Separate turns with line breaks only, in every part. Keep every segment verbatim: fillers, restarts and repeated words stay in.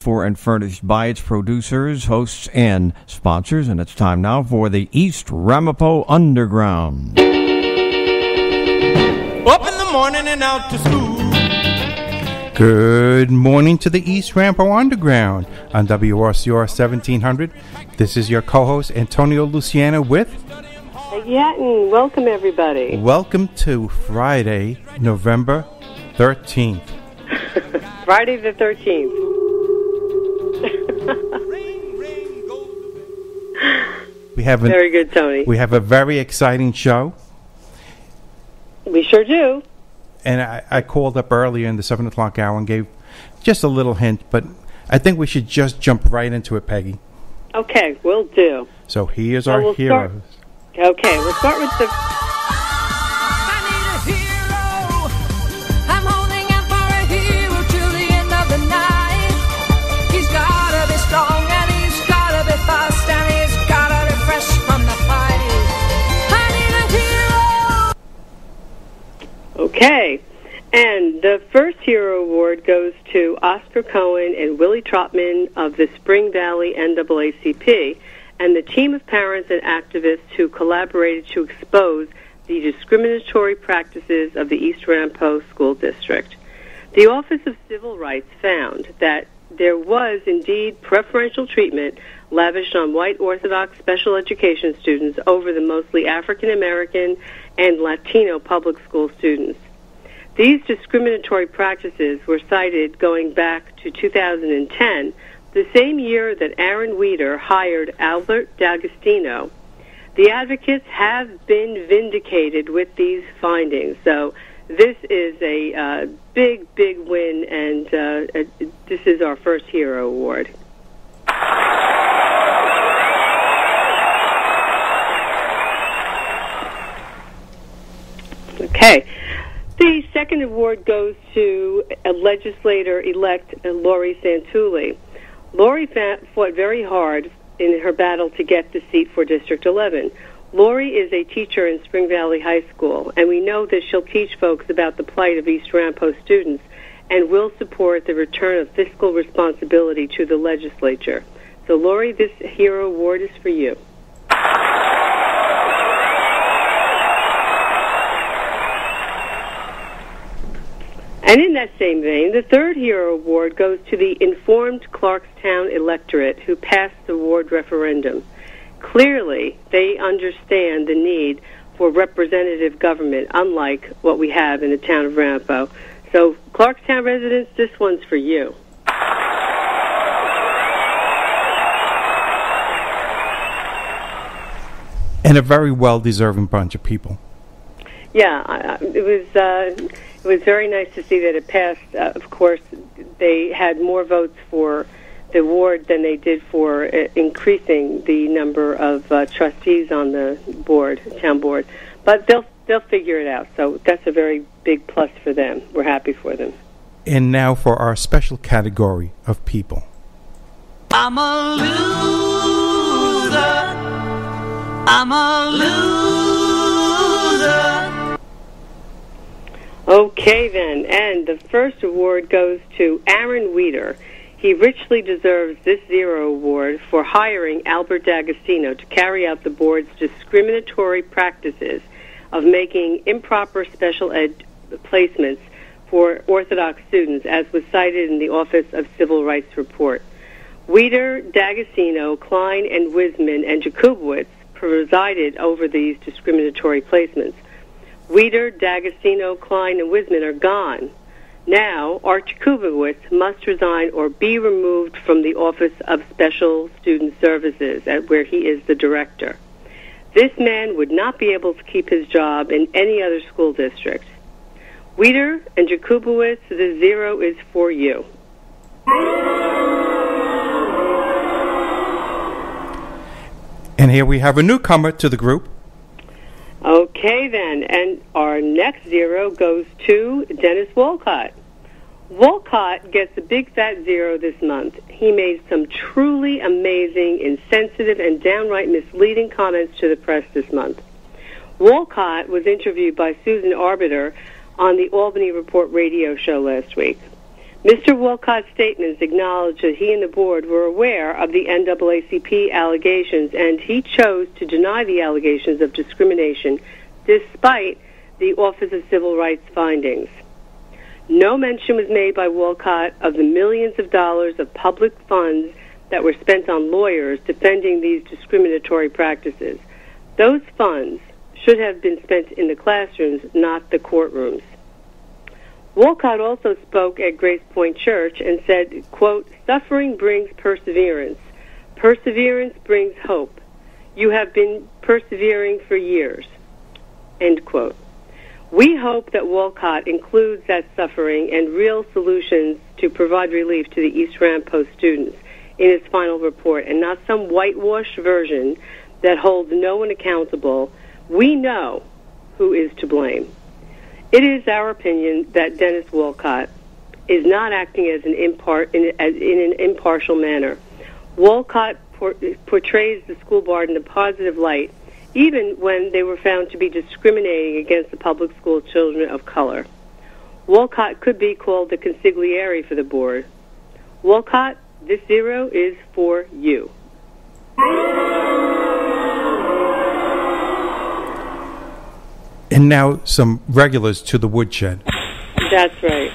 for and furnished by its producers, hosts, and sponsors. And it's time now for the East Ramapo Underground.
Up in the morning and out to school.
Good morning to the East Ramapo Underground on W R C R seventeen hundred. This is your co-host, Antonio Luciano, with
Peggy Hatton. Welcome, everybody.
Welcome to Friday, November thirteenth.
Friday the thirteenth.
we have an,
Very good, Tony.
We have a very exciting show.
We sure do.
And I, I called up earlier in the seven o'clock hour and gave just a little hint, but I think we should just jump right into it, Peggy.
Okay, we'll do.
So here's
so
our
we'll
heroes.
Start, okay, we'll start with the...
I need a hero. I'm holding out for a hero till the end of the night. He's gotta be strong and he's gotta be fast and he's gotta be fresh from the fight.
Okay, and the first Hero Award goes to Oscar Cohen and Willie Trotman of the Spring Valley N double A C P and the team of parents and activists who collaborated to expose the discriminatory practices of the East Ramapo School District. The Office of Civil Rights found that there was indeed preferential treatment lavished on white Orthodox special education students over the mostly African American and Latino public school students. These discriminatory practices were cited going back to two thousand ten, the same year that Aaron Weeder hired Albert D'Agostino. The advocates have been vindicated with these findings, so this is a uh, big, big win, and uh, uh, this is our first Hero Award. Okay. The second award goes to a legislator-elect Lori Santulli. Lori fought very hard in her battle to get the seat for District eleven. Lori is a teacher in Spring Valley High School, and we know that she'll teach folks about the plight of East Ramapo students and will support the return of fiscal responsibility to the legislature. So, Lori, this Hero Award is for you. And in that same vein, the third Hero Award goes to the informed Clarkstown electorate who passed the ward referendum. Clearly, they understand the need for representative government, unlike what we have in the town of Ramapo. So, Clarkstown residents, this one's for you.
And a very well-deserving bunch of people.
Yeah, uh, it was uh, it was very nice to see that it passed. Uh, of course, they had more votes for the ward than they did for uh, increasing the number of uh, trustees on the board, town board. But they'll they'll figure it out. So that's a very big plus for them. We're happy for them.
And now for our special category of people.
I'm a loser. I'm a loser.
Okay, then. And the first award goes to Aaron Weeder. He richly deserves this Zero Award for hiring Albert D'Agostino to carry out the board's discriminatory practices of making improper special ed placements for Orthodox students, as was cited in the Office of Civil Rights report. Weeder, D'Agostino, Klein, and Wiseman and Jakubowicz presided over these discriminatory placements. Weeder, D'Agostino, Klein, and Wiseman are gone. Now, Art Jakubowicz must resign or be removed from the Office of Special Student Services, where he is the director. This man would not be able to keep his job in any other school district. Weeder and Jakubowicz, the zero is for you.
And here we have a newcomer to the group.
Okay, then, and our next zero goes to Dennis Walcott. Walcott gets a big fat zero this month. He made some truly amazing, insensitive, and downright misleading comments to the press this month. Walcott was interviewed by Susan Arbiter on the Albany Report radio show last week. Mister Walcott's statements acknowledge that he and the board were aware of the N double A C P allegations, and he chose to deny the allegations of discrimination despite the Office of Civil Rights findings. No mention was made by Walcott of the millions of dollars of public funds that were spent on lawyers defending these discriminatory practices. Those funds should have been spent in the classrooms, not the courtrooms. Walcott also spoke at Grace Point Church and said, quote, "Suffering brings perseverance. Perseverance brings hope. You have been persevering for years." End quote. We hope that Walcott includes that suffering and real solutions to provide relief to the East Ramapo students in his final report, and not some whitewashed version that holds no one accountable. We know who is to blame. It is our opinion that Dennis Walcott is not acting as an impar- in, as, in an impartial manner. Walcott por- portrays the school board in a positive light, even when they were found to be discriminating against the public school children of color. Walcott could be called the consigliere for the board. Walcott, this zero is for you.
And now some regulars to the woodshed.
That's right.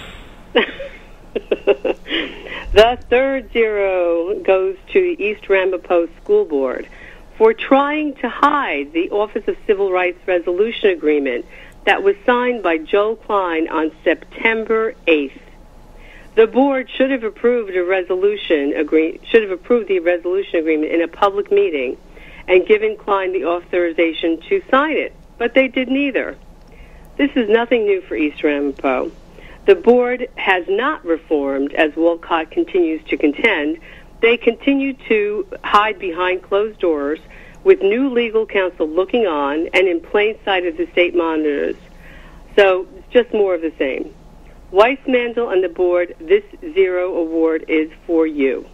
The third zero goes to the East Ramapo School Board for trying to hide the Office of Civil Rights Resolution Agreement that was signed by Joel Klein on September eighth. The board should have approved a resolution agree- should have approved the resolution agreement in a public meeting and given Klein the authorization to sign it, but they did neither. This is nothing new for East Ramapo. The board has not reformed, as Walcott continues to contend. They continue to hide behind closed doors with new legal counsel looking on and in plain sight of the state monitors. So it's just more of the same. Weiss, Mandel, and the board, this zero award is for you.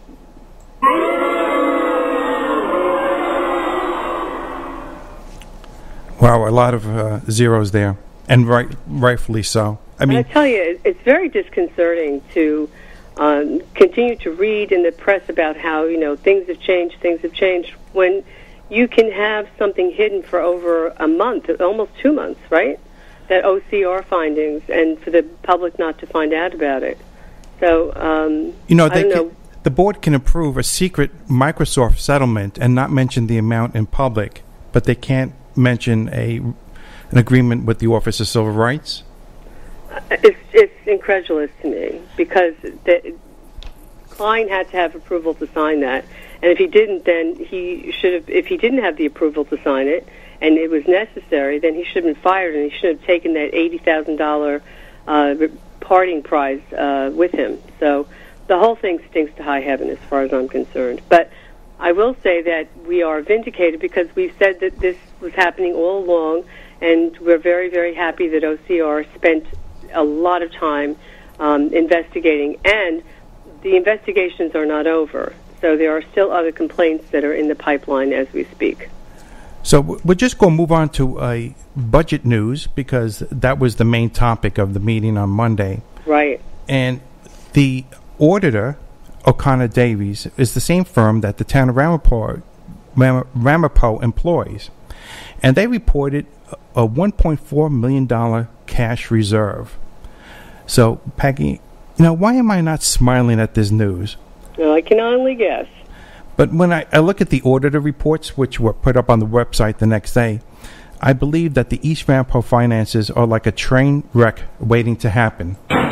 Wow, a lot of uh, zeros there, and right, rightfully so. I mean,
I tell you, it's very disconcerting to um, continue to read in the press about how, you know, things have changed, things have changed, when you can have something hidden for over a month, almost two months, right? That O C R findings, and for the public not to find out about it. So, um,
you know,
I
they
don't
can,
know.
the board can approve a secret Microsoft settlement and not mention the amount in public, but they can't mention a an agreement with the Office of Civil Rights.
It's, it's incredulous to me, because the, Klein had to have approval to sign that, and if he didn't, then he should have. If he didn't have the approval to sign it, and it was necessary, then he should have been fired, and he should have taken that eighty thousand dollars uh, parting prize uh, with him. So the whole thing stinks to high heaven, as far as I'm concerned. But I will say that we are vindicated, because we've said that this was happening all along, and we're very, very happy that O C R spent a lot of time um, investigating, and the investigations are not over. So there are still other complaints that are in the pipeline as we speak.
So we're just going to move on to uh, budget news, because that was the main topic of the meeting on Monday.
Right.
And the auditor, O'Connor Davies, is the same firm that the town of Ramapo, Ram- Ramapo employs. And they reported a one point four million dollars cash reserve. So, Peggy, you know, why am I not smiling at this news?
Well, I can only guess.
But when I, I look at the auditor reports, which were put up on the website the next day, I believe that the East Ramapo finances are like a train wreck waiting to happen.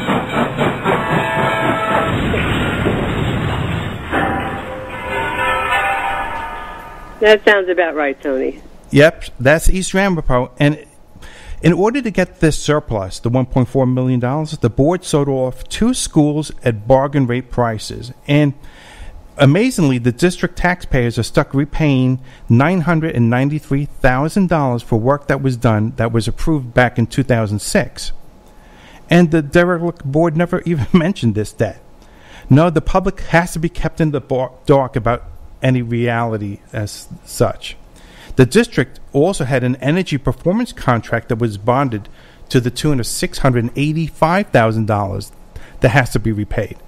That sounds about right, Tony.
Yep, that's East Ramapo. And in order to get this surplus, the one point four million dollars, the board sold off two schools at bargain rate prices. And amazingly, the district taxpayers are stuck repaying nine hundred ninety-three thousand dollars for work that was done that was approved back in two thousand six. And the derelict board never even mentioned this debt. No, the public has to be kept in the bar- dark about any reality as such. The district also had an energy performance contract that was bonded to the tune of six hundred eighty-five thousand dollars that has to be repaid.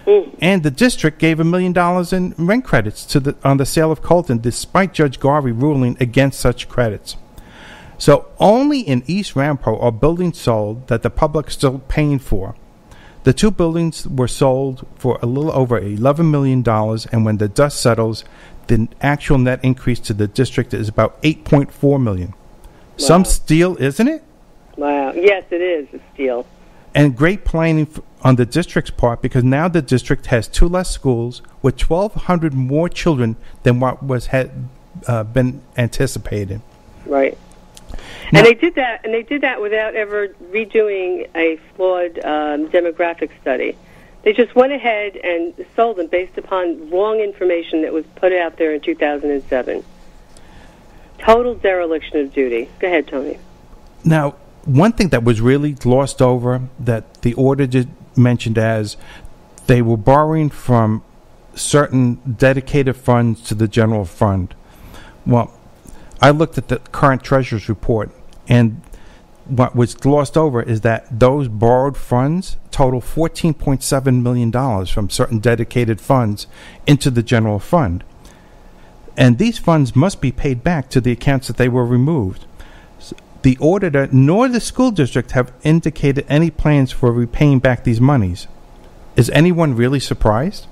Mm.
And the district gave a million dollars in rent credits to the on the sale of Colton, despite Judge Garvey ruling against such credits. So only in East Ramapo are buildings sold that the public is still paying for. The two buildings were sold for a little over eleven million dollars, and when the dust settles, the actual net increase to the district is about eight point four million dollars.
Wow.
Some steal, isn't it?
Wow. Yes, it is a steal.
And great planning f- on the district's part, because now the district has two less schools with twelve hundred more children than what was had uh, been anticipated.
Right.
Now,
and they did that, and they did that without ever redoing a flawed um, demographic study. They just went ahead and sold them based upon wrong information that was put out there in two thousand seven. Total dereliction of duty. Go ahead, Tony.
Now, one thing that was really glossed over that the auditor mentioned as they were borrowing from certain dedicated funds to the general fund. Well, I looked at the current treasurer's report, and what was glossed over is that those borrowed funds total fourteen point seven million dollars from certain dedicated funds into the general fund. And these funds must be paid back to the accounts that they were removed. The auditor nor the school district have indicated any plans for repaying back these monies. Is anyone really surprised?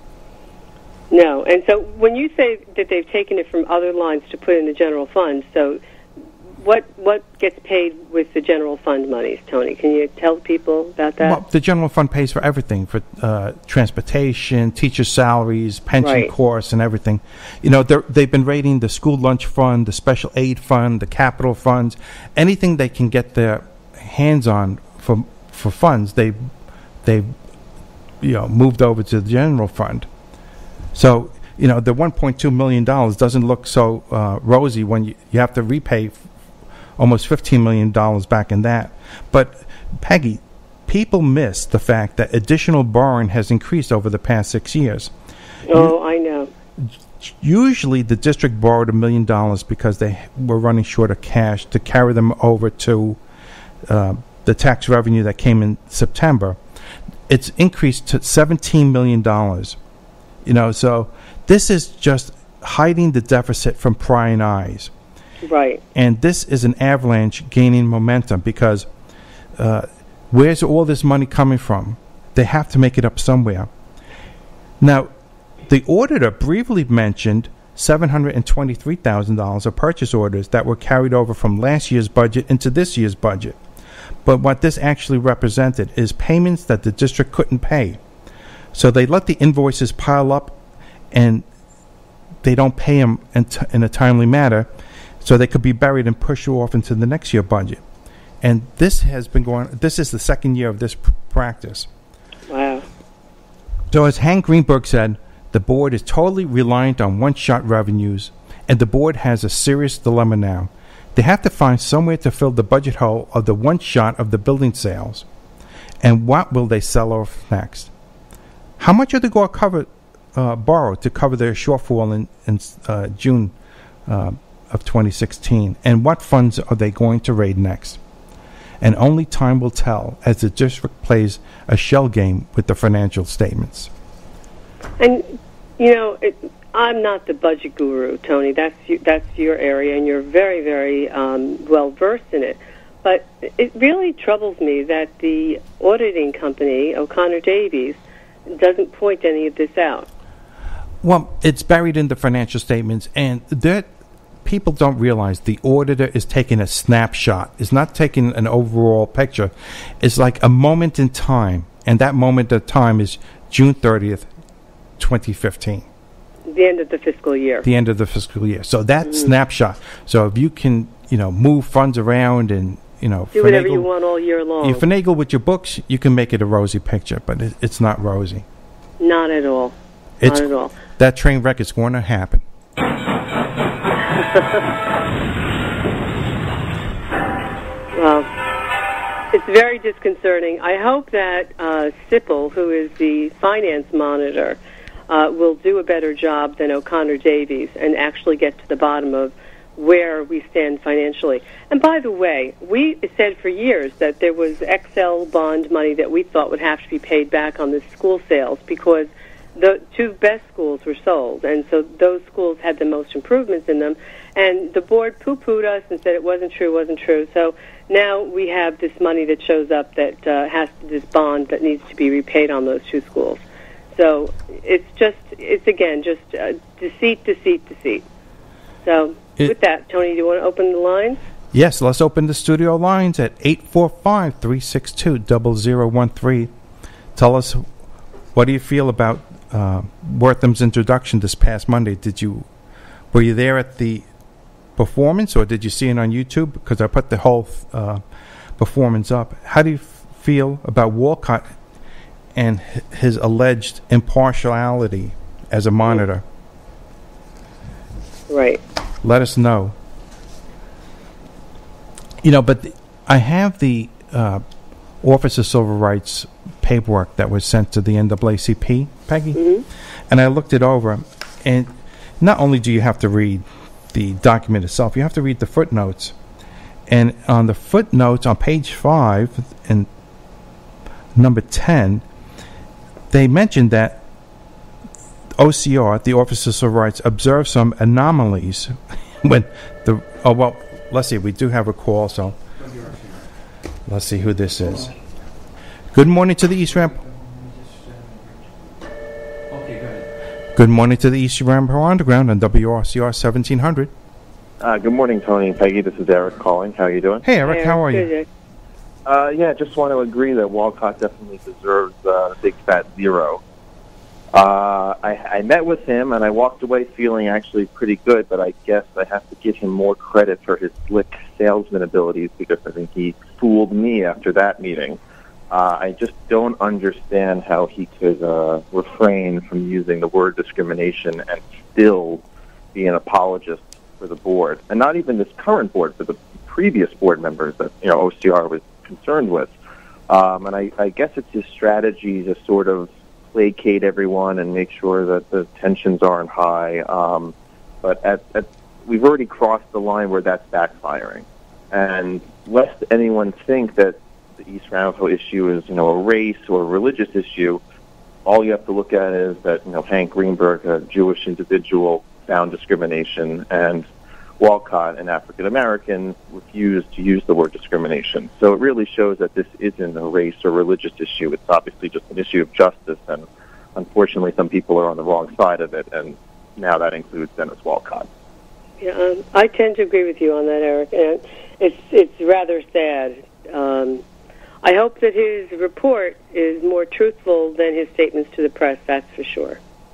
No. And so when you say that they've taken it from other lines to put in the general fund, so what what gets paid with the general fund monies, Tony? Can you tell people about that?
Well, the general fund pays for everything, for uh, transportation, teacher salaries, pension
Right.
costs, and everything. You know, they're, they've been raiding the school lunch fund, the special aid fund, the capital funds, anything they can get their hands on for for funds. They they you know moved over to the general fund. So you know the one point two million dollars doesn't look so uh, rosy when you, you have to repay f- almost fifteen million dollars back in that. But Peggy, people miss the fact that additional borrowing has increased over the past six years.
Oh, I know.
Usually the district borrowed a million dollars because they were running short of cash to carry them over to uh, the tax revenue that came in September. It's increased to seventeen million dollars. You know, so this is just hiding the deficit from prying eyes.
Right.
And this is an avalanche gaining momentum because uh, where's all this money coming from? They have to make it up somewhere. Now, the auditor briefly mentioned seven hundred twenty-three thousand dollars of purchase orders that were carried over from last year's budget into this year's budget. But what this actually represented is payments that the district couldn't pay. So they let the invoices pile up and they don't pay them in, t- in a timely manner, so they could be buried and pushed off into the next year budget. And this has been going, this is the second year of this pr- practice.
Wow.
So as Hank Greenberg said, the board is totally reliant on one-shot revenues, and the board has a serious dilemma now. They have to find somewhere to fill the budget hole of the one-shot of the building sales. And what will they sell off next? How much are they going to cover, uh, borrow to cover their shortfall in, in uh, June uh, of twenty sixteen? And what funds are they going to raid next? And only time will tell as the district plays a shell game with the financial statements.
And, you know, it, I'm not the budget guru, Tony. That's you, that's your area, and you're very, very um, well-versed in it. But it really troubles me that the auditing company, O'Connor Davies, doesn't point any of this out.
Well, it's buried in the financial statements, and that people don't realize the auditor is taking a snapshot. It's not taking an overall picture. It's like a moment in time, and that moment in time is June thirtieth, twenty fifteen.
The end of the fiscal year.
The end of the fiscal year. So that
Mm-hmm.
snapshot. So if you can, you know, move funds around and, you know,
Do whatever you want all year long.
You finagle with your books, you can make it a rosy picture, but it, it's not rosy.
Not at all.
It's,
Not at all.
That train wreck is going to happen.
Well, it's very disconcerting. I hope that uh, Sipple, who is the finance monitor, uh, will do a better job than O'Connor Davies and actually get to the bottom of where we stand financially. And by the way, we said for years that there was X L bond money that we thought would have to be paid back on the school sales because the two best schools were sold, and so those schools had the most improvements in them. And the board poo-pooed us and said it wasn't true, wasn't true. So now we have this money that shows up that uh, has this bond that needs to be repaid on those two schools. So it's just, it's again, just uh, deceit, deceit, deceit. So it, with that, Tony, do you want to open the lines?
Yes, let's open the studio lines at eight four five, three six two, zero zero one three. Tell us, what do you feel about uh, Wortham's introduction this past Monday? Did you, were you there at the performance, or did you see it on YouTube? Because I put the whole uh, performance up. How do you f- feel about Walcott and h- his alleged impartiality as a monitor?
Right.
Let us know. You know, but the, I have the uh, Office of Civil Rights paperwork that was sent to the N double A C P, Peggy,
mm-hmm.
and I looked it over, and not only do you have to read the document itself, you have to read the footnotes. And on the footnotes on page five and number ten, they mentioned that O C R, the Office of Civil Rights, observed some anomalies when the, oh, well, let's see, we do have a call, so let's see who this is. Good morning to the East Ramp. Good morning to the East Ramapo Underground on W R C R seventeen hundred.
Uh, good morning, Tony and Peggy. This is Eric calling. How are you doing?
Hey, Eric. Hey, how are you?
Uh, yeah, just want to agree that Walcott definitely deserves uh, a big fat zero. Uh, I, I met with him, and I walked away feeling actually pretty good, but I guess I have to give him more credit for his slick salesman abilities because I think he fooled me after that meeting. Uh, I just don't understand how he could uh, refrain from using the word discrimination and still be an apologist for the board, and not even this current board, but the previous board members that you know O C R was concerned with. Um, and I, I guess it's his strategy to sort of placate everyone and make sure that the tensions aren't high. Um, but at, at, we've already crossed the line where that's backfiring. And lest anyone think that the East Ramapo issue is, you know, a race or a religious issue, all you have to look at is that, you know, Hank Greenberg, a Jewish individual, found discrimination, and Walcott, an African-American, refused to use the word discrimination. So it really shows that this isn't a race or religious issue. It's obviously just an issue of justice, and unfortunately some people are on the wrong side of it, and now that includes Dennis Walcott.
Yeah, um, I tend to agree with you on that, Eric, and it's, it's rather sad. Um, I hope that his report is more truthful than his statements to the press, that's for sure.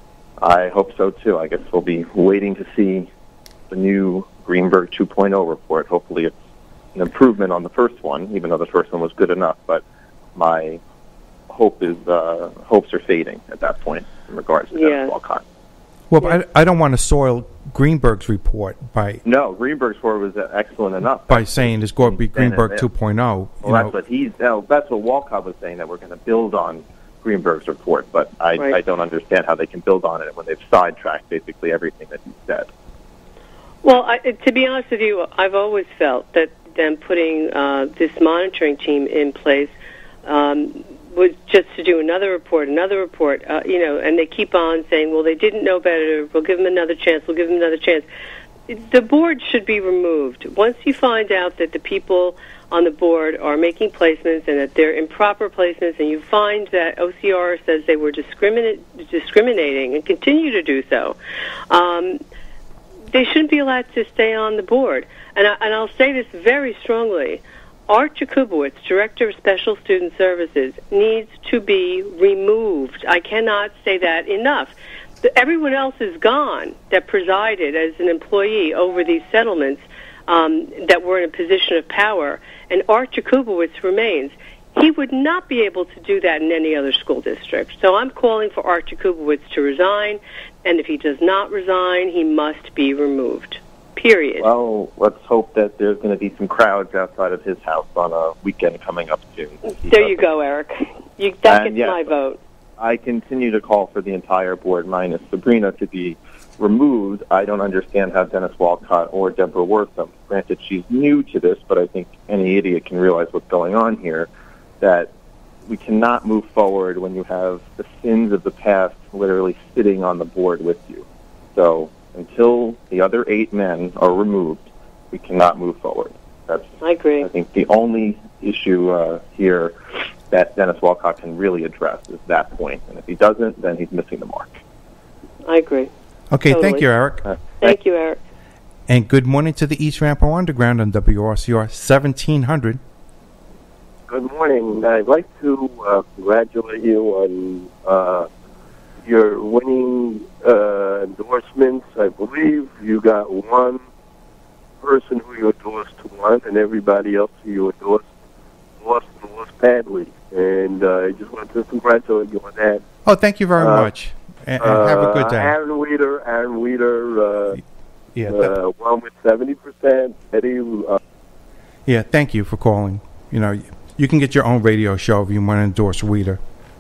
I hope so, too. I guess we'll be waiting to see the new Greenberg two point oh report. Hopefully it's an improvement on the first one, even though the first one was good enough. But my hope is uh, hopes are fading at that point in regards to
yeah.
Dennis Walcott.
Well, yeah. I, I don't want to soil Greenberg's report by...
No, Greenberg's report was excellent enough.
By saying it's going to be Greenberg two point oh.
Well, that's know. what he's... No, that's what Walcott was saying, that we're going to build on Greenberg's report. But I,
right.
I don't understand how they can build on it when they've sidetracked basically everything that he said.
Well, I, to be honest with you, I've always felt that them putting uh, this monitoring team in place um, was just to do another report, another report, uh, you know, and they keep on saying, well, they didn't know better, we'll give them another chance, we'll give them another chance. The board should be removed. Once you find out that the people on the board are making placements and that they're improper placements, and you find that O C R says they were discriminate, discriminating and continue to do so, um, they shouldn't be allowed to stay on the board. And, I, and I'll say this very strongly. Art Jakubowicz, Director of Special Student Services, needs to be removed. I cannot say that enough. The, everyone else is gone that presided as an employee over these settlements um, that were in a position of power, and Art Jakubowicz remains. He would not be able to do that in any other school district. So I'm calling for Art Jakubowicz to resign, and if he does not resign, he must be removed. Period.
Well, let's hope that there's going to be some crowds outside of his house on a weekend coming up soon.
There you go, Eric. You, that
and
gets
yeah,
my vote.
I continue to call for the entire board, minus Sabrina, to be removed. I don't understand how Dennis Walcott or Deborah Wortham, granted she's new to this, but I think any idiot can realize what's going on here, that we cannot move forward when you have the sins of the past literally sitting on the board with you. So until the other eight men are removed, we cannot move forward. That's,
I agree.
I think the only issue uh, here that Dennis Walcott can really address is that point. And if he doesn't, then he's missing the mark.
I agree.
Okay,
Totally.
thank you, Eric.
Uh,
Thank you, Eric.
And good morning to the East Ramapo Underground on W R C R seventeen hundred.
Good morning. I'd like to uh, congratulate you on uh, your winning uh, endorsements. I believe you got one person who you endorsed to one, and everybody else who you endorsed lost and lost badly. And uh, I just want to congratulate you on that.
Oh, thank you very
Uh,
much. And, and have a good
Uh,
day.
Aaron Weeder, Aaron Weeder, uh,
Yeah, th-
uh, one with seventy percent. Eddie, uh,
yeah, thank you for calling. You know, you can get your own radio show if you want to endorse Weeder.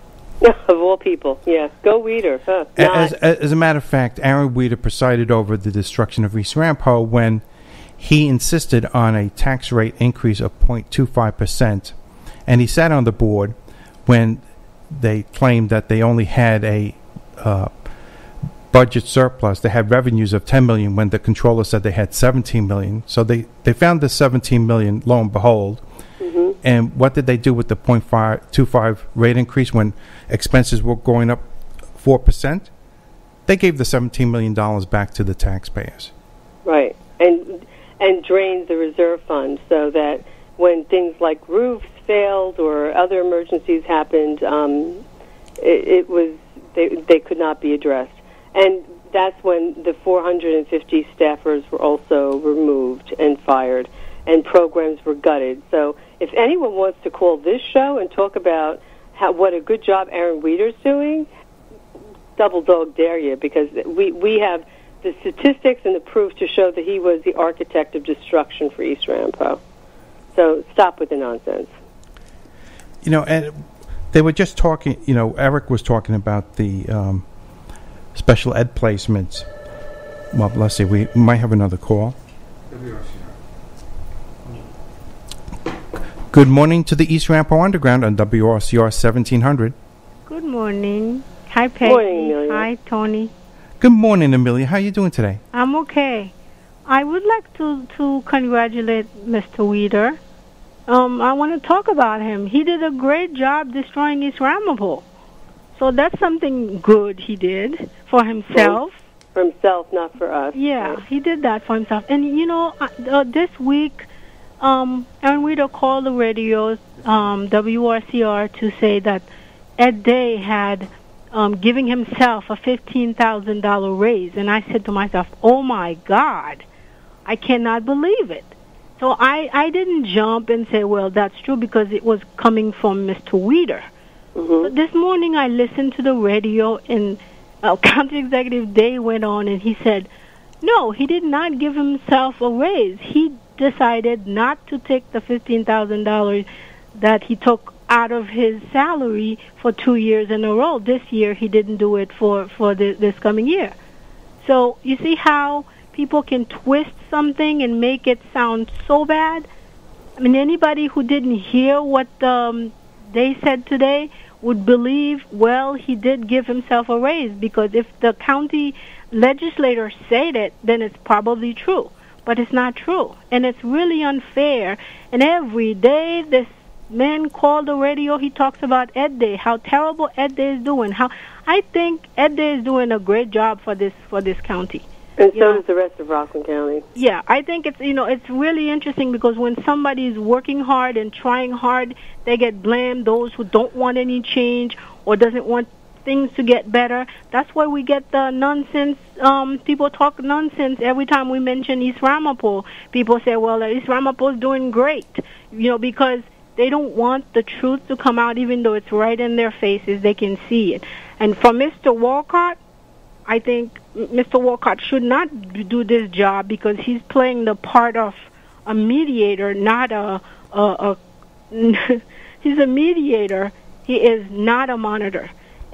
Of all people, yeah. Go Weeder. Huh.
A-
Not-
As, as a matter of fact, Aaron Weeder presided over the destruction of East Ramapo when he insisted on a tax rate increase of zero point two five percent. And he sat on the board when they claimed that they only had a uh, budget surplus. They had revenues of ten million dollars when the controller said they had seventeen million dollars. So they, they found the seventeen million dollars, lo and behold.
Mm-hmm.
And what did they do with the zero point two five rate increase when expenses were going up four percent? They gave the seventeen million dollars back to the taxpayers.
Right, and and drained the reserve fund so that when things like roofs failed or other emergencies happened, um, it, it was they they could not be addressed, and that's when the four hundred fifty staffers were also removed and fired, and programs were gutted. So if anyone wants to call this show and talk about how what a good job Aaron Weeder's doing, double dog dare you, because we we have the statistics and the proof to show that he was the architect of destruction for East Ramapo. So stop with the nonsense.
You know, and they were just talking, you know, Eric was talking about the um, special ed placements. Well, let's see, we might have another call. Good morning to the East Ramapo Underground on W R C R seventeen hundred.
Good morning. Hi, Peggy.
Morning, Amelia.
Hi, Tony.
Good morning, Amelia. How are you doing today?
I'm okay. I would like to, to congratulate Mister Weeder. Um, I want to talk about him. He did a great job destroying East Ramapo. So that's something good he did for himself.
For himself, not for us.
Yeah,
Right.
he did that for himself. And, you know, uh, uh, this week, um, Aaron Weeder called the radio, um, W R C R, to say that Ed Day had um, giving himself a fifteen thousand dollars raise. And I said to myself, oh, my God, I cannot believe it. So I, I didn't jump and say, well, that's true, because it was coming from Mister Weeder.
Mm-hmm.
But this morning I listened to the radio, and uh, County Executive Day went on, and he said, no, he did not give himself a raise. He decided not to take the fifteen thousand dollars that he took out of his salary for two years in a row. This year he didn't do it for, for the, this coming year. So you see how people can twist something and make it sound so bad? I mean, anybody who didn't hear what um, they said today would believe, well, he did give himself a raise, because if the county legislator said it, then it's probably true. But it's not true. And it's really unfair. And every day this man called the radio, he talks about Ed Day, how terrible Ed Day is doing. How I think Ed Day is doing a great job for this for this county.
And so
Yeah.
does the rest of Rockland County.
Yeah, I think it's, you know, it's really interesting, because when somebody is working hard and trying hard, they get blamed. Those who don't want any change or doesn't want things to get better, that's why we get the nonsense. Um, people talk nonsense every time we mention East Ramapo. People say, well, East Ramapo is doing great, you know, because they don't want the truth to come out, even though it's right in their faces. They can see it. And for Mister Walcott, I think Mister Walcott should not do this job, because he's playing the part of a mediator, not a, a, a he's a mediator. He is not a monitor.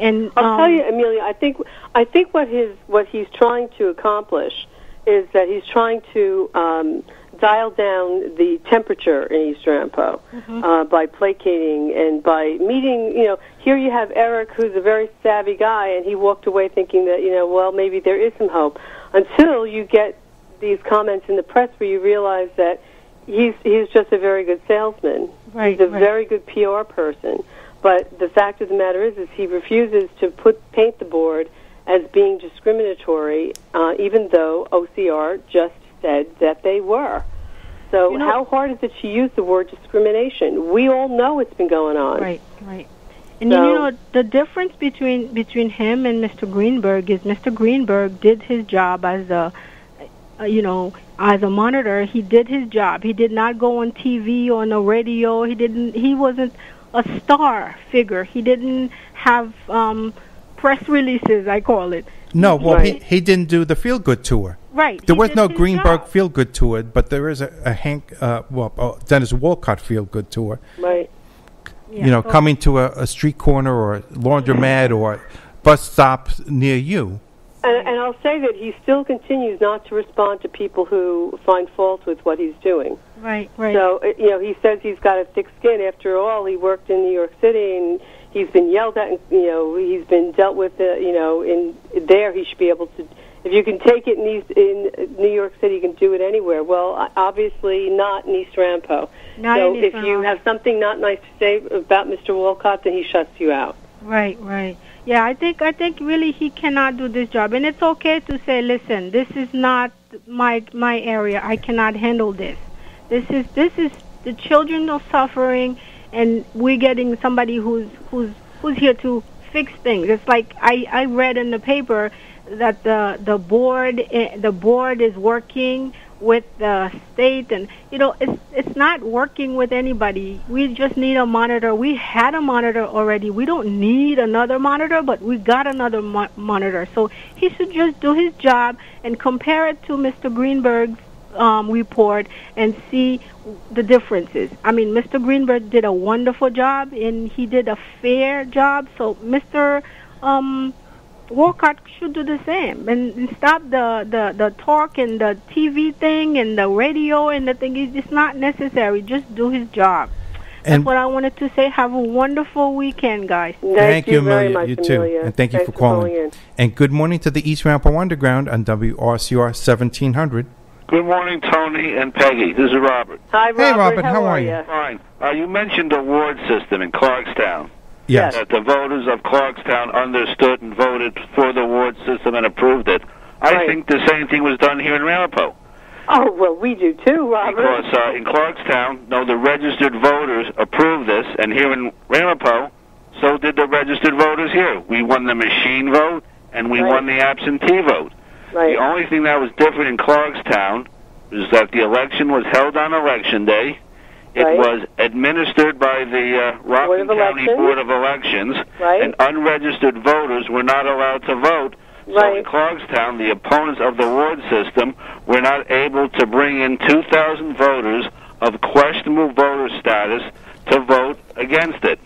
And
I'll
um,
tell you, Amelia. I think I think what his what he's trying to accomplish is that he's trying to um, dial down the temperature in East Ramapo
mm-hmm.
uh, by placating and by meeting. You know, here you have Eric, who's a very savvy guy, and he walked away thinking that, you know, well, maybe there is some hope. Until you get these comments in the press where you realize that he's he's just a very good salesman.
Right,
he's a
right.
very good P R person. But the fact of the matter is, is he refuses to put paint the board as being discriminatory, uh, even though O C R just said that they were. So
You know-
how hard is it to use the word discrimination? We all know it's been going on.
Right, right. And
So-
you know, the difference between between him and Mister Greenberg is Mister Greenberg did his job as a, uh, you know, as a monitor. He did his job. He did not go on T V or on the radio. He didn't. He wasn't a star figure. He didn't have um, press releases, I call it.
No, well,
Right.
he, he didn't do the Feel Good tour.
Right.
There
he
was
did
no
his
Greenberg
job.
Feel Good tour, but there is a, a Hank, uh, well, uh, Dennis Walcott Feel Good tour.
Right.
Yeah,
you know,
so-
coming to a, a street corner or a laundromat or bus stop near you.
And, and I'll say that he still continues not to respond to people who find fault with what he's doing.
Right, right.
So, uh, you know, he says he's got a thick skin. After all, he worked in New York City, and he's been yelled at, and, you know, he's been dealt with, uh, you know, in there he should be able to, if you can take it in, East, in New York City, you can do it anywhere. Well, uh, obviously not in East Ramapo.
Not
so
in East
if you
Ramapo.
have something not nice to say about Mister Walcott, then he shuts you out.
Right, right. Yeah, I think I think really he cannot do this job, and it's okay to say, listen, this is not my my area. I cannot handle this. This is this is the children are suffering, and we're getting somebody who's who's who's here to fix things. It's like I, I read in the paper that the the board eh, the board is working with the state, and you know it's it's not working with anybody. We just need a monitor. We had a monitor already. We don't need another monitor, but we got another mo- monitor. So he should just do his job and compare it to Mister Greenberg's um, report and see the differences. I mean, Mister Greenberg did a wonderful job, and he did a fair job. So Mister Um, Walcott should do the same and, and stop the, the, the talk and the T V thing and the radio and the thing. It's not necessary. Just do his job. That's
And
what I wanted to say. Have a wonderful weekend, guys.
Thank,
thank you,
very
Amelia.
much,
You too.
Amelia.
And thank you
Thanks
for calling.
in.
And good morning to the East Ramapo Underground on W R C R seventeen hundred.
Good morning, Tony and Peggy. This is Robert.
Hi, Robert.
Hey, Robert,
How,
how are
ya?
you?
Fine. Uh, you mentioned the ward system in Clarkstown.
Yes.
That the voters of Clarkstown understood and voted for the ward system and approved it. I
Right.
think the same thing was done here in Ramapo.
Oh, well, we do too, Robert.
Because uh, in Clarkstown, no, the registered voters approved this, and here in Ramapo, so did the registered voters here. We won the machine vote, and we
Right.
won the absentee vote.
Right.
The only thing that was different in Clarkstown is that the election was held on Election Day. It
Right.
was administered by the uh, Rockland
Board of
County
Elections.
Board of Elections,
Right.
and unregistered voters were not allowed to vote. So in
Right.
Clarkstown, the opponents of the ward system were not able to bring in two thousand voters of questionable voter status to vote against it.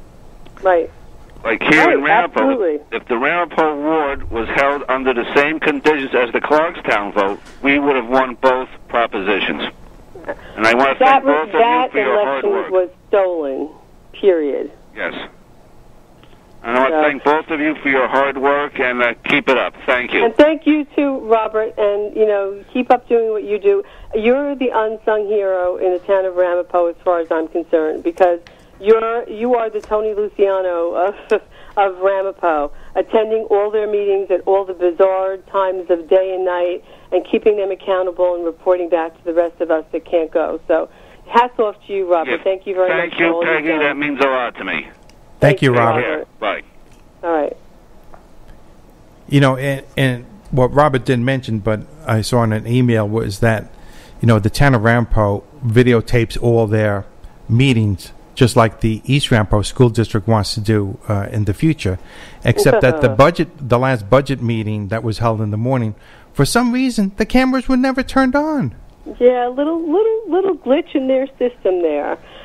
Right.
Like here in
Right,
Ramapo,
absolutely.
if the Ramapo ward was held under the same conditions as the Clarkstown vote, we would have won both propositions. And I want to
That,
thank both of you
that
for your hard
election
work.
was stolen, period.
Yes. And I want to
So-
thank both of you for your hard work, and uh, keep it up. Thank you.
And thank you too, Robert, and, you know, keep up doing what you do. You're the unsung hero in the town of Ramapo as far as I'm concerned, because you're, you are the Tony Luciano of, of Ramapo, attending all their meetings at all the bizarre times of day and night and keeping them accountable and reporting back to the rest of us that can't go. So hats off to you, Robert.
Yeah.
Thank you very
Thank
much. for
you,
all you've
Peggy.
done.
That means a lot to me.
Thank you,
you,
Robert.
Take care. Bye.
All right.
You know, and, and what Robert didn't mention, but I saw in an email, was that, you know, the town of Ramapo videotapes all their meetings, just like the East Ramapo School District wants to do uh, in the future, except that the budget, the last budget meeting that was held in the morning, for some reason, the cameras were never turned on.
Yeah, little little little glitch in their system there.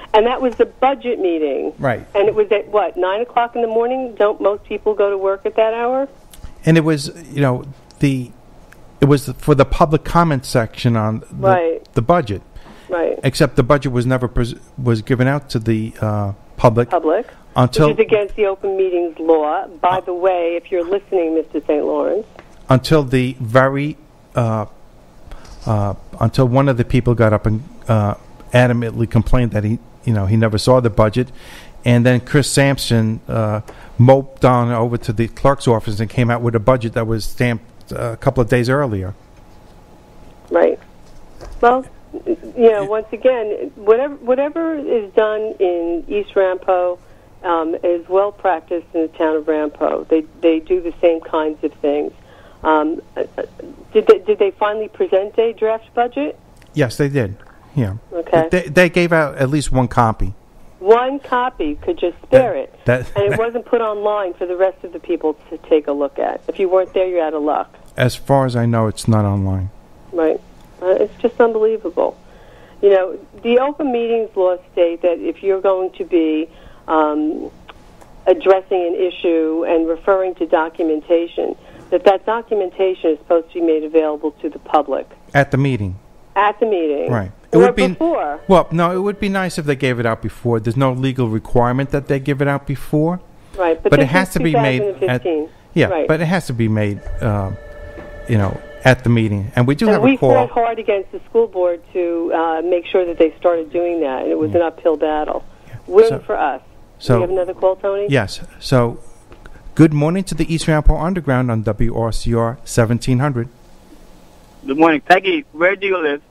And that was the budget meeting.
Right.
And it was at, what, nine o'clock in the morning? Don't most people go to work at that hour?
And it was, you know, the it was for the public comment section on the,
right.
the budget.
Right.
Except the budget was never pres- was given out to the uh, public.
Public.
Until,
which is against the open meetings law. By the way, if you're listening, Mister Saint Lawrence.
Until the very, uh, uh, until one of the people got up and uh, adamantly complained that he, you know, he never saw the budget, and then Chris Sampson uh, moped on over to the clerk's office and came out with a budget that was stamped uh, a couple of days earlier.
Right. Well, you know, once again, whatever whatever is done in East Ramapo um, is well practiced in the town of Ramapo. They they do the same kinds of things. Um, did they, did they finally present a draft budget?
Yes, they did. Yeah.
Okay.
They, they gave out at least one copy.
One copy could just spare
that,
it,
that,
and it wasn't put online for the rest of the people to take a look at. If you weren't there, you're out of luck.
As far as I know, it's not online.
Right. Uh, it's just unbelievable. You know, the open meetings law state that if you're going to be um, addressing an issue and referring to documentation, that that documentation is supposed to be made available to the public.
At the meeting.
At the meeting.
Right. It
or
would be,
before.
Well, no, it would be nice if they gave it out before. There's no legal requirement that they give it out before.
Right, but,
but it
this
has
is
to be made at, yeah,
right.
but it has to be made, uh, you know, at the meeting. And we do
and
have
we
a call.
fought hard against the school board to uh, make sure that they started doing that, and it was
yeah.
an uphill battle. Win
so,
for us.
So,
do we have another call, Tony?
Yes. So, good morning to the East Ramapo Underground on W R C R seventeen hundred.
Good morning. Peggy, where do you live?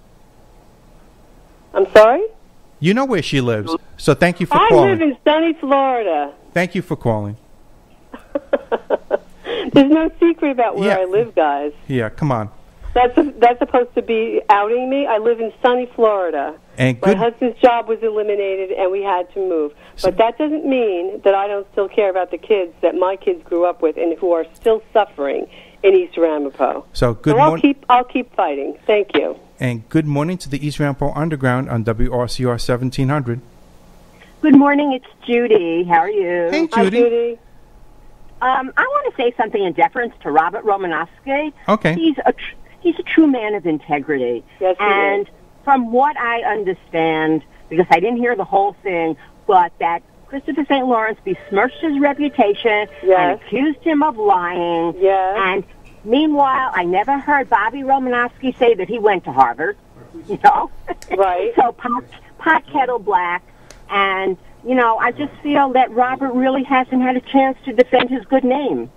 I'm sorry?
You know where she lives, so thank you for
I
calling.
live in sunny Florida.
Thank you for calling.
There's no secret about where
yeah.
I live, guys.
Yeah, come on.
That's a, that's supposed to be outing me. I live in sunny Florida.
And
My
good,
husband's job was eliminated, and we had to move.
So,
but that doesn't mean that I don't still care about the kids that my kids grew up with and who are still suffering in East Ramapo.
So good
so I'll
morning.
keep I'll keep fighting. Thank you.
And good morning to the East Ramapo Underground on W R C R seventeen hundred.
Good morning, it's Judy. How are you?
Hey, Judy.
Hi, Judy.
Um, I want to say something in deference to Robert Romanowski.
Okay.
He's a tr- he's a true man of integrity.
Yes, he
and
is.
From what I understand, because I didn't hear the whole thing, but that Christopher Saint Lawrence besmirched his reputation
yes.
and accused him of lying.
Yes.
And meanwhile, I never heard Bobby Romanowski say that he went to Harvard. You know?
Right.
So pot, pot kettle black. And, you know, I just feel that Robert really hasn't had a chance to defend his good name.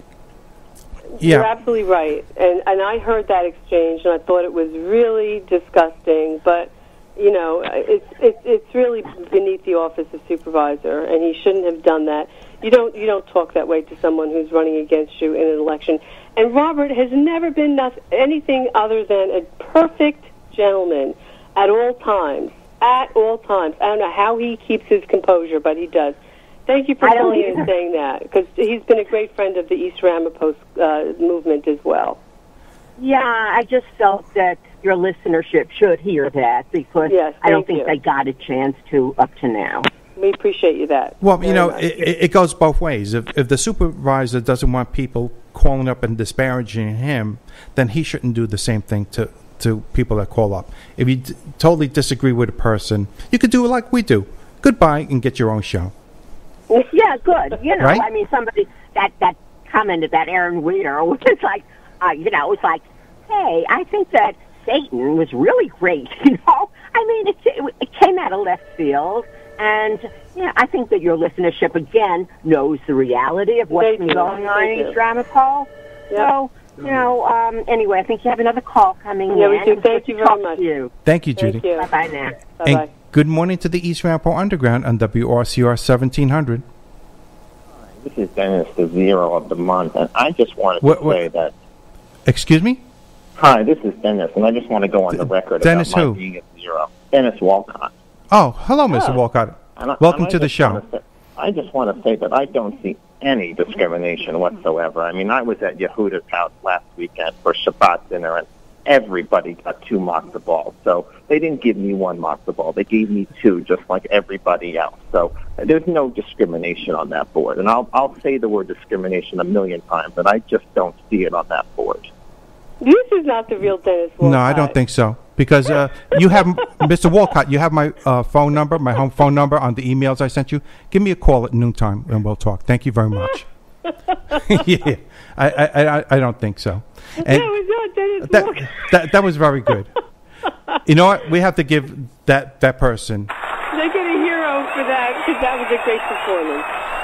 Yeah.
You're absolutely right. And and I heard that exchange, and I thought it was really disgusting. But, you know, it's it's it's really beneath the office of supervisor, and he shouldn't have done that. You don't you don't talk that way to someone who's running against you in an election. And Robert has never been nothing, anything other than a perfect gentleman at all times. At all times. I don't know how he keeps his composure, but he does. Thank you for calling in and saying that, because he's been a great friend of the East Ramapo uh, movement as well.
Yeah, I just felt that your listenership should hear that, because
yes,
I don't think
you.
they got a chance to up to now.
We appreciate you that.
Well, you know,
much.
it, it goes both ways. If if the supervisor doesn't want people calling up and disparaging him, then he shouldn't do the same thing to, to people that call up. If you d- totally disagree with a person, you could do it like we do. Goodbye and get your own show.
Yeah, good. You know,
Right?
I mean, somebody that that commented that Aaron Weeder was like, uh, you know, it's like, hey, I think that Satan was really great. You know, I mean, it it, it came out of left field, and yeah, I think that your listenership again knows the reality of what's
They
been
do.
going on
They
in
do.
East Ramapo.
Yep.
So, you know, um, anyway, I think you have another call coming
Yeah,
in.
we do.
It's
Thank
good
you
to
very
talk
much.
to you.
Thank you, Judy.
Thank you.
Bye-bye now.
Bye-bye.
And good morning to the East Ramapo Underground on W R C R seventeen hundred.
This is Dennis, the zero of the month, and I just wanted
What-
to
what-
say that.
Excuse me?
Hi, this is Dennis, and I just want to go on the record
Dennis
about my
who?
being a zero. Dennis Walcott.
Oh, hello, Mister
Oh.
Walcott.
And I-
Welcome
and I
to the
just
show.
wanna say- I just want to say that I don't see any discrimination whatsoever. I mean, I was at Yehuda's house last weekend for Shabbat dinner, and everybody got two matzo balls. So they didn't give me one matzo ball. They gave me two, just like everybody else. So there's no discrimination on that board. And I'll I'll say the word discrimination a million times, and I just don't see it on that board.
This is not the real Dennis Walcott.
No, I don't think so. Because uh, you have, Mister Walcott, you have my uh, phone number, my home phone number on the emails I sent you. Give me a call at noontime and we'll talk. Thank you very much. yeah, I, I, I, I don't think so. And
that was not Dennis
that,
Walcott.
that, that was very good. You know what? We have to give that, that person.
They get a hero for that because that was a great performance.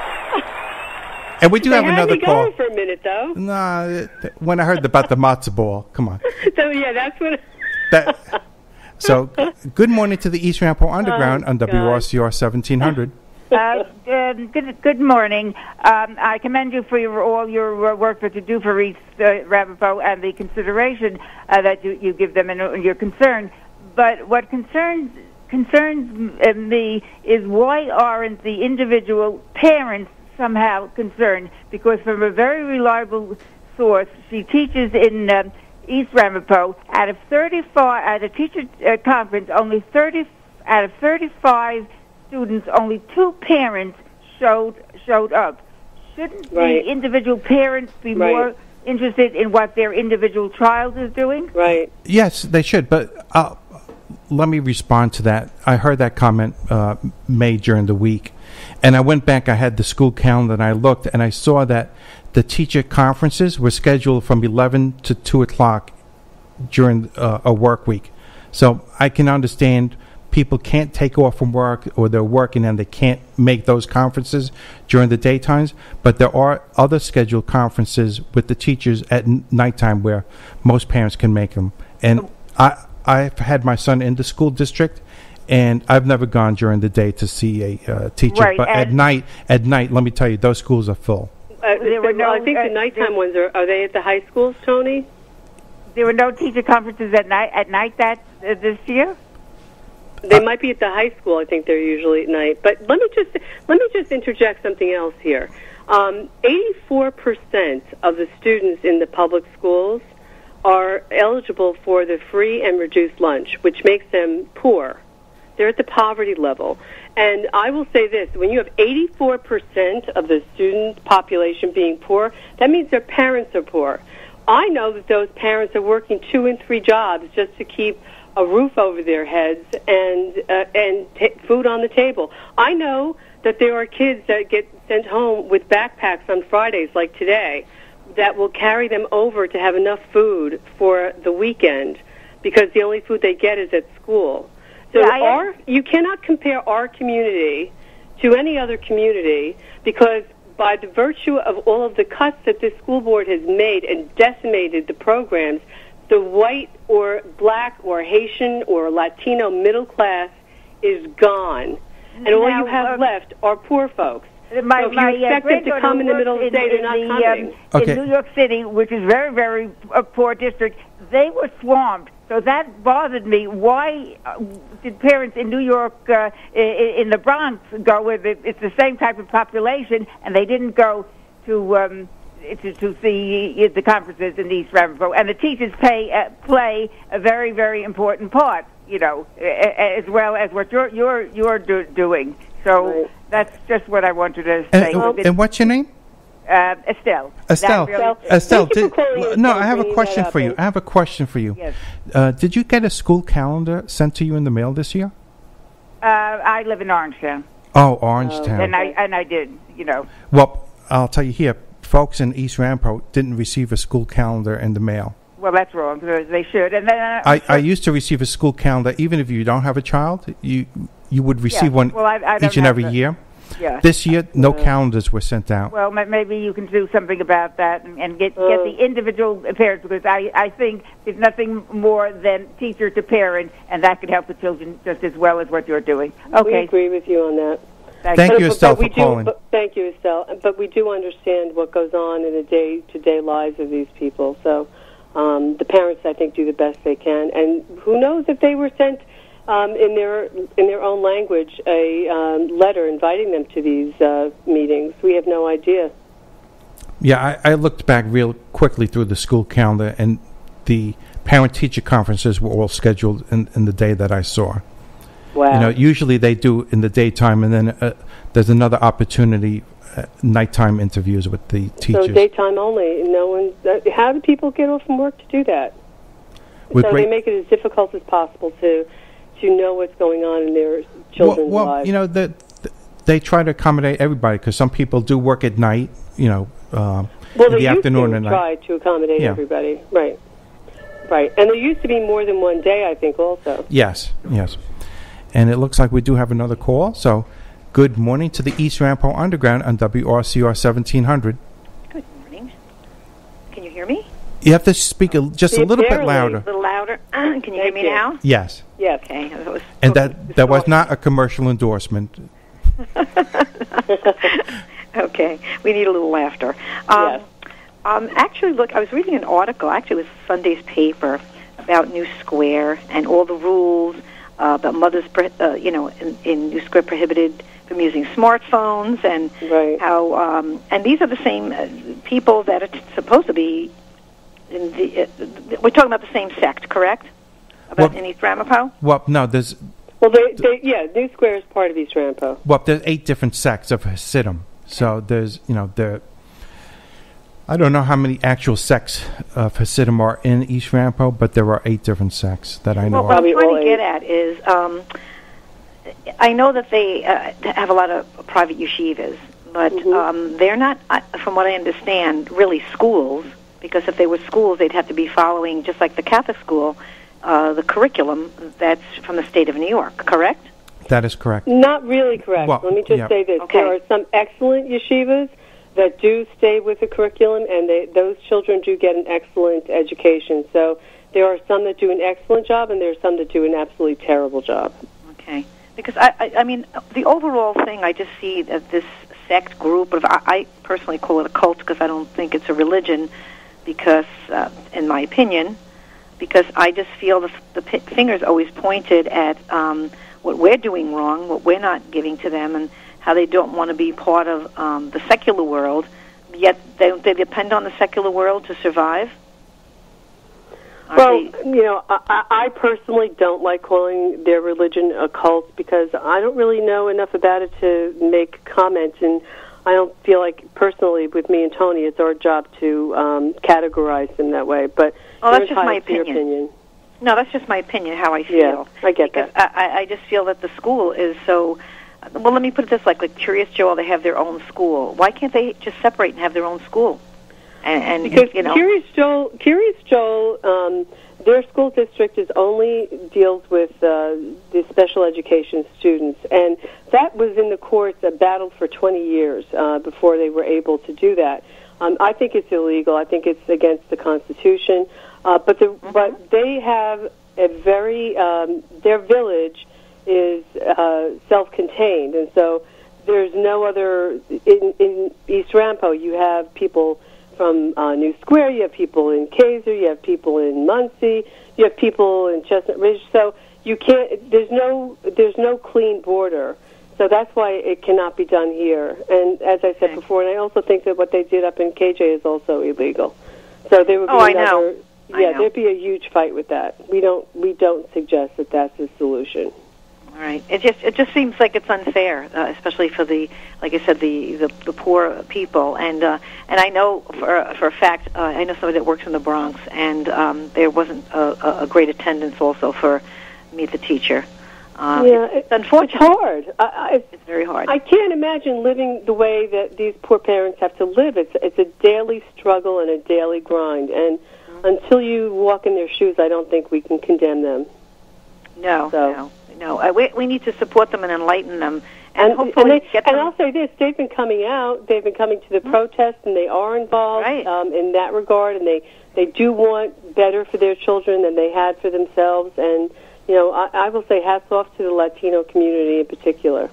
And we do
they
have
had
another
me
call.
going for a minute, though.
Nah, when I heard about the matzo ball, come on.
So yeah, that's what.
That, so, good morning to the East Ramapo Underground
Oh,
on W R C R seventeen hundred.
Uh, um, good, good morning. Um, I commend you for your, all your uh, work that you do for East uh, Ramapo and the consideration uh, that you, you give them and uh, your concern. But what concerns concerns uh, me is why aren't the individual parents somehow concerned? Because from a very reliable source, she teaches in uh, East Ramapo. Out of thirty-five, at a teacher uh, conference, only thirty out of thirty-five students, only two parents showed showed up. Shouldn't
Right.
the individual parents be
Right.
more interested in what their individual child is doing?
Right.
Yes, they should, but uh, let me respond to that. I heard that comment uh, made during the week, and I went back, I had the school calendar, and I looked, and I saw that the teacher conferences were scheduled from eleven to two o'clock during uh, a work week. So I can understand people can't take off from work or they're working and they can't make those conferences during the daytimes, but there are other scheduled conferences with the teachers at n- nighttime where most parents can make them. And I, I've had my son in the school district, and I've never gone during the day to see a uh, teacher.
Right,
but at
and-
night, at night, let me tell you, those schools are full.
Uh,
There were
well, I
no,
think
uh,
the nighttime
there-
ones are. Are they at the high schools, Tony?
There were no teacher conferences at night at night that uh, this year.
They might be at the high school. I think they're usually at night. But let me just let me just interject something else here. Um, eighty-four percent of the students in the public schools are eligible for the free and reduced lunch, which makes them poor. They're at the poverty level. And I will say this, when you have eighty-four percent of the student population being poor, that means their parents are poor. I know that those parents are working two and three jobs just to keep a roof over their heads and uh, and t- food on the table. I know that there are kids that get sent home with backpacks on Fridays, like today, that will carry them over to have enough food for the weekend because the only food they get is at school. So
Yeah, I-
our, you cannot compare our community to any other community because by the virtue of all of the cuts that this school board has made and decimated the programs, the white or black or Haitian or Latino middle class is gone. And all
Now,
you have
uh,
left are poor folks.
My,
so if you
my, uh,
expect them to
granddaughter
come in the
works
middle of the day, they're not
in
coming.
Um,
Okay.
In New York City, which is very, very a poor district, they were swamped. So that bothered me. Why uh, did parents in New York, uh, in, in the Bronx, go with it? It's the same type of population, and they didn't go to um, to, to see the conferences in East Ramapo. And the teachers pay, uh, play a very, very important part, you know, as well as what you're you're you're do, doing. So
Right.
that's just what I wanted to
And,
say.
and, and what's your name?
Uh, Estelle.
Estelle.
That really-
Estelle,
Thank you for
did-
calling in
no,
and
I have a
bringing
question
that
for
up.
you. I have a question for you.
Yes.
Uh, did you get a school calendar sent to you in the mail this year?
Uh, I live in Orangetown,
Oh, Orangetown.
and I and I did, you know.
Well, I'll tell you here, folks in East Ramapo didn't receive a school calendar in the mail.
Well, that's wrong. because They should. And then uh,
I, I used to receive a school calendar, even if you don't have a child, you you would receive
Yeah.
one
Well, I- I don't
each and
have
every
that.
year.
Yeah.
This year, no calendars were sent out.
Well, ma- maybe you can do something about that and, and get get the individual parents, because I I think there's nothing more than teacher to parent, and that could help the children just as well as what you're doing.
We
Okay.
agree with you on that.
Thank
Thank
But-
you,
but-
Estelle,
but we
for
do-
calling.
but- thank you, Estelle. But we do understand what goes on in the day-to-day lives of these people. So um, the parents, I think, do the best they can. And who knows if they were sent um, in their in their own language a um, letter inviting them to these uh, meetings. We have no idea.
Yeah, I, I looked back real quickly through the school calendar, and the parent-teacher conferences were all scheduled in, in the day that I saw.
Wow.
You know, usually they do in the daytime, and then uh, there's another opportunity, uh, nighttime interviews with the teachers.
So daytime only. No one. Uh, how do people get off from work to do that?
With
so
great,
they make it as difficult as possible to to know what's going on in their children's
well, well,
lives.
you know, the, the, they try to accommodate everybody because some people do work at night. You know, uh,
well,
in
they
the
used
afternoon
to
and
try
night.
to accommodate
Yeah.
everybody. Right. Right. And there used to be more than one day, I think, also.
Yes, yes. And it looks like we do have another call. So, good morning to the East Ramapo Underground on W R C R seventeen hundred.
Good morning. Can you hear me?
You have to speak a, just a
Yeah,
little bit
barely.
louder.
A little louder. Can you hear
Thank
me
you.
now?
Yes.
Yes.
Okay. That was
And that, that was not a commercial endorsement.
Okay. We need a little laughter. Um,
Yes.
Um, actually, look, I was reading an article, actually it was Sunday's paper, about New Square and all the rules uh, about mothers, pro- uh, you know, in, in New Square prohibited from using smartphones, and
Right.
how, um, and these are the same uh, people that are t- supposed to be, in the, uh, we're talking about the same sect, correct? About
Well-
in East Ramapo?
Well, no, there's
Well, they, they, yeah, New Square is part of East Ramapo.
well, there's eight different sects of Hasidim. So there's, you know, there. I don't know how many actual sects of Hasidim are in East Ramapo, but there are eight different sects that I know
Well, what
of.
I'm
Probably all
trying to
eight.
get at is, um, I know that they uh, have a lot of private yeshivas, but
Mhm.
um, they're not, uh, from what I understand, really schools, because if they were schools, they'd have to be following, just like the Catholic school, uh, the curriculum that's from the state of New York, correct?
That is correct.
Not really correct.
Well,
Let me just
yeah.
say this.
Okay.
There are some excellent yeshivas that do stay with the curriculum, and they, those children do get an excellent education. So there are some that do an excellent job, and there are some that do an absolutely terrible job.
Okay. Because, I, I, I mean, the overall thing, I just see that this sect group, of, I, I personally call it a cult because I don't think it's a religion, because, uh, in my opinion, because I just feel the, the p- finger's always pointed at um, what we're doing wrong, what we're not giving to them, and how they don't want to be part of um, the secular world, yet they, they depend on the secular world to survive. Are
Well,
they-
you know, I, I personally don't like calling their religion a cult because I don't really know enough about it to make comments, and I don't feel like, personally, with me and Tony, it's our job to um, categorize them that way. But
Oh,
you're
that's just my
entitled to your
opinion.
opinion.
No, that's just my opinion, how I feel.
Yeah, I get
because
that.
I, I- I just feel that the school is so... Well, let me put it this way. Like Curious Joel, they have their own school. Why can't they just separate and have their own school? And, and
Because
you know,
Curious Joel, Curious Joel, um, their school district is only deals with uh, the special education students, and that was in the courts, a battle for twenty years uh, before they were able to do that. Um, I think it's illegal. I think it's against the Constitution. Uh, but the,
Mm-hmm.
but they have a very um, their village is uh, self-contained, and so there's no other in, in East Ramapo. You have people from uh, New Square, you have people in Kaiser, you have people in Muncie, you have people in Chestnut Ridge. So you can't. There's no. There's no clean border. So that's why it cannot be done here. And as I said
Okay.
before, and I also think that what they did up in K J is also illegal. So there would be
Oh, I
another.
know. I
Yeah,
know.
there'd be a huge fight with that. We don't. We don't suggest that that's the solution.
all right. It just it just seems like it's unfair, uh, especially for the, like I said, the the, the poor people. And uh, and I know for for a fact, uh, I know somebody that works in the Bronx, and um, there wasn't a, a- a great attendance also for Meet the Teacher. Um,
yeah,
it's, it's unfortunate.
It's hard. I, I,
It's very hard.
I can't imagine living the way that these poor parents have to live. It's it's a daily struggle and a daily grind. And
Mm-hmm.
until you walk in their shoes, I don't think we can condemn them.
No,
So-
no, no. Uh, we we need to support them and enlighten them, and,
And,
hopefully
and, they,
get
and
them.
I'll say this: they've been coming out. They've been coming to the protests, and they are involved
Right.
um, in that regard. And they they do want better for their children than they had for themselves. And you know, I, I will say hats off to the Latino community in particular.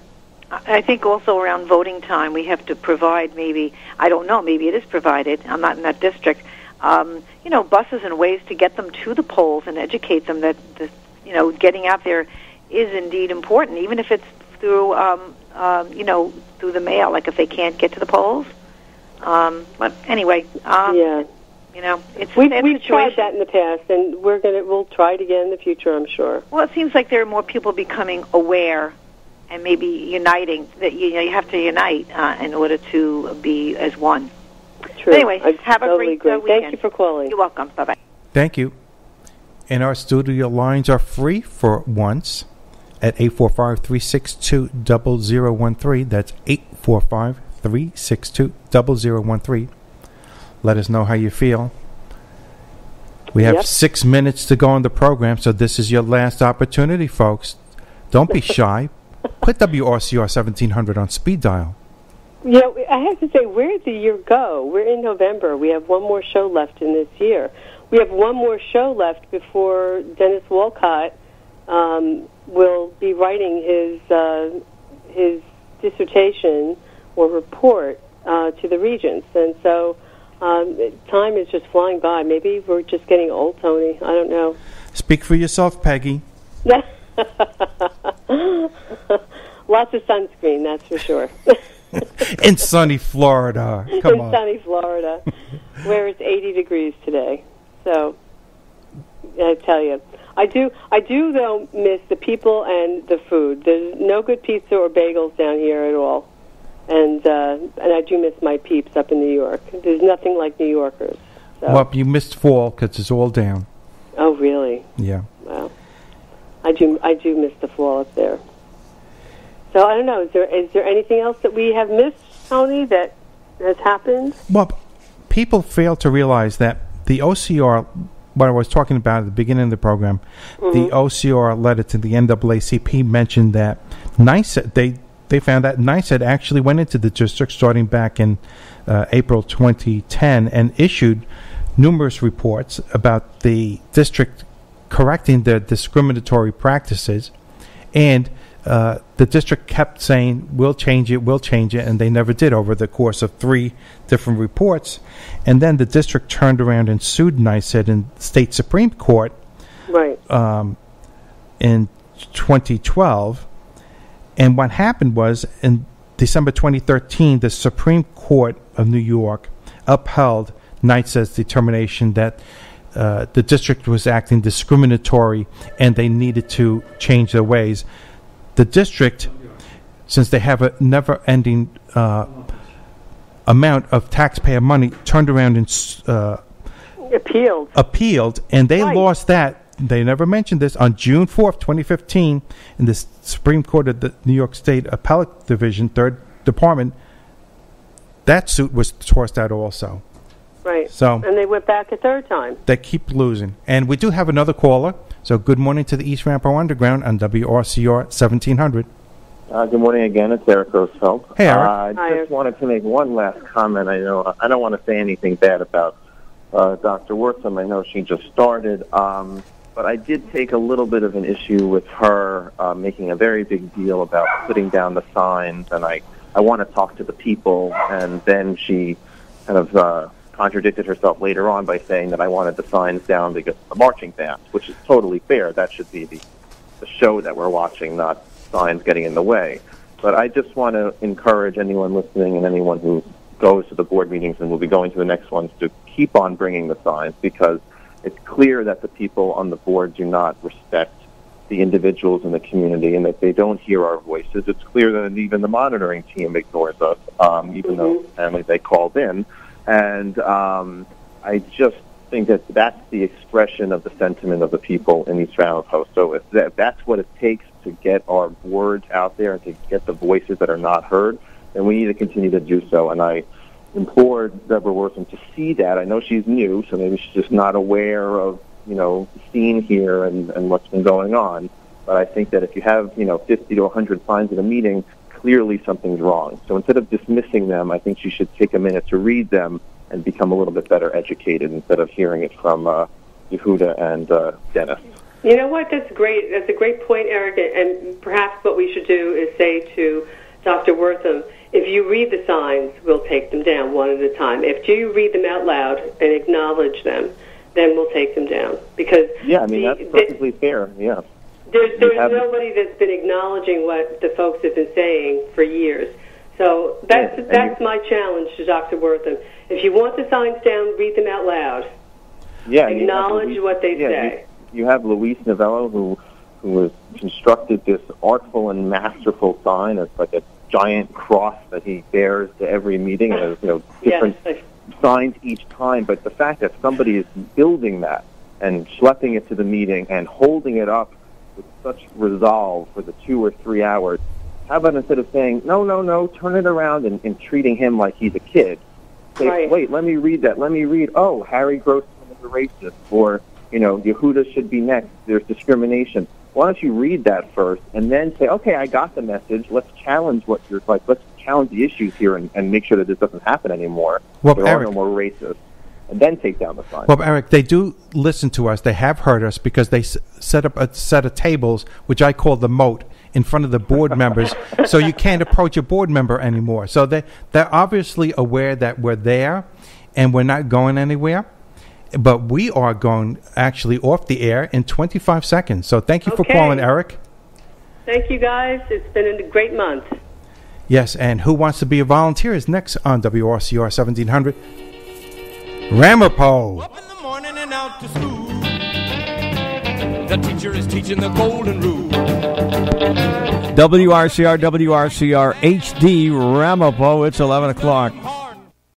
I think also around voting time, we have to provide maybe, I don't know, maybe it is provided, I'm not in that district, um, you know, buses and ways to get them to the polls and educate them that, the, you know, getting out there is indeed important, even if it's through, um, um, you know, through the mail, like if they can't get to the polls. Um, but anyway, um,
Yeah.
You know, it's
we,
a sad
we've tried
situation.
that in the past, and we're gonna we'll try it again in the future, I'm sure.
Well, it seems like there are more people becoming aware and maybe uniting. That you know, you have to unite uh, in order to be as one.
True.
Anyway,
I
have
totally
a great uh,
agree.
weekend.
Thank you for calling.
You're welcome. Bye bye.
Thank you. And our studio lines are free for once at eight four five, three six two, zero zero one three. That's eight four five, three six two, zero zero one three. Let us know how you feel. We have
Yep.
six minutes to go on the program, so this is your last opportunity, folks. Don't be shy. Put W R C R seventeen hundred on speed dial.
You know, I have to say, where did the year go? We're in November. We have one more show left in this year. We have one more show left before Dennis Walcott um, will be writing his uh, his dissertation or report uh, to the Regents. And so um, time is just flying by. Maybe we're just getting old, Tony. I don't know.
Speak for yourself, Peggy.
Lots of sunscreen, that's for sure.
In sunny Florida. Come
in
on.
sunny Florida, where it's eighty degrees today. So, I tell you, I do. I do though miss the people and the food. There's no good pizza or bagels down here at all, and uh, and I do miss my peeps up in New York. There's nothing like New Yorkers. So.
Well, you missed fall because it's all down.
Oh, really?
Yeah.
Wow. I do. I do miss the fall up there. So I don't know. Is there is there anything else that we have missed, Tony, that has happened?
Well, people fail to realize that the O C R, what I was talking about at the beginning of the program,
Mm-hmm.
the O C R letter to the N double A C P mentioned that NICEAD, they, they found that NICEAD actually went into the district starting back in uh, April twenty ten and issued numerous reports about the district correcting their discriminatory practices, and Uh, the district kept saying, we'll change it, we'll change it, and they never did over the course of three different reports. And then the district turned around and sued NICEAD in state Supreme Court
right.
um, in twenty twelve. And what happened was, in December twenty thirteen, the Supreme Court of New York upheld NICEAD's determination that uh, the district was acting discriminatory and they needed to change their ways. The district, since they have a never-ending uh, amount of taxpayer money, turned around and uh,
appealed.
Appealed, and they
Right.
lost that. They never mentioned this on June fourth, twenty fifteen, in the Supreme Court of the New York State Appellate Division, Third Department. That suit was tossed out also.
Right.
So-
and they went back a third time.
They keep losing, and we do have another caller. So good morning to the East Ramapo Underground on W R C R seventeen hundred.
Uh, good morning again. It's Eric Roosevelt.
Hey, Eric.
Uh, I
Hi,
just
Eric.
wanted to make one last comment. I know I don't want to say anything bad about uh, Doctor Wortham. I know she just started, um, but I did take a little bit of an issue with her uh, making a very big deal about putting down the signs, and I, I want to talk to the people, and then she kind of uh, contradicted herself later on by saying that I wanted the signs down because of the marching band, which is totally fair. That should be the, the show that we're watching, not signs getting in the way. But I just want to encourage anyone listening and anyone who goes to the board meetings and will be going to the next ones to keep on bringing the signs, because it's clear that the people on the board do not respect the individuals in the community and that they don't hear our voices. It's clear that even the monitoring team ignores us, um, even though apparently they called in. And um, I just think that that's the expression of the sentiment of the people in East Ramapo. So if that, that's what it takes to get our words out there and to get the voices that are not heard, then we need to continue to do so. And I implored Deborah Wortham to see that. I know she's new, so maybe she's just not aware of, you know, the scene here and, and what's been going on. But I think that if you have, you know, fifty to one hundred signs at a meeting, clearly something's wrong. So instead of dismissing them, I think she should take a minute to read them and become a little bit better educated instead of hearing it from uh, Yehuda and uh, Dennis.
You know what? That's great. That's a great point, Eric. And perhaps what we should do is say to Doctor Wortham, if you read the signs, we'll take them down one at a time. If you read them out loud and acknowledge them, then we'll take them down. Because
yeah, I mean,
the,
that's perfectly
the,
fair, yeah.
There's, there's
have,
nobody that's been acknowledging what the folks have been saying for years. So So that's
Yeah, and
that's
you-
my challenge to Doctor Wortham. If you want the signs down, read them out loud.
Yeah, and you have
Acknowledge
Luis-
what they
yeah,
say.
You, you have Luis Novello, who who has constructed this artful and masterful sign. It's like a giant cross that he bears to every meeting, and there's, you know, different
Yes.
signs each time. But the fact that somebody is building that and schlepping it to the meeting and holding it up with such resolve for the two or three hours, how about instead of saying, no, no, no, turn it around and, and treating him like he's a kid, say,
Right.
wait, let me read that. Let me read, oh, Harry Grossman is a racist, or, you know, Yehuda should be next. There's discrimination. Why don't you read that first and then say, okay, I got the message. Let's challenge what you're like. Let's challenge the issues here and, and make sure that this doesn't happen anymore.
Well,
there
Eric-
are no more racists. And then take down the sign.
Well, Eric, they do listen to us. They have heard us because they s- set up a set of tables, which I call the moat, in front of the board members, so you can't approach a board member anymore. So they, they're obviously aware that we're there and we're not going anywhere. But we are going actually off the air in twenty-five seconds. So thank you for
Okay.
calling, Eric.
Thank you, guys. It's been a great month.
Yes, and Who Wants to Be a Volunteer is next on W R C R seventeen hundred. Ramapo.
Up in the morning and out to school. The teacher is teaching the golden rule.
W R C R, W R C R H D, Ramapo. It's eleven o'clock.